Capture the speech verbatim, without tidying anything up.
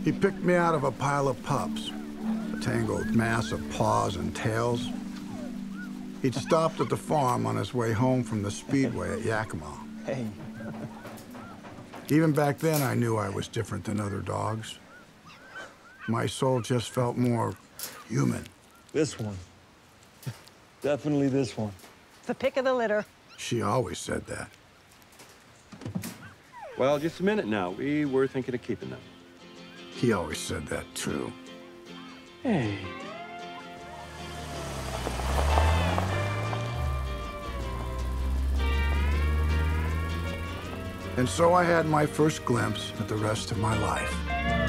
He picked me out of a pile of pups, a tangled mass of paws and tails. He'd stopped at the farm on his way home from the speedway at Yakima. Hey. Even back then, I knew I was different than other dogs. My soul just felt more human. This one. Definitely this one. The pick of the litter. She always said that. Well, just a minute now. We were thinking of keeping them. He always said that, too. Hey. And so I had my first glimpse at the rest of my life.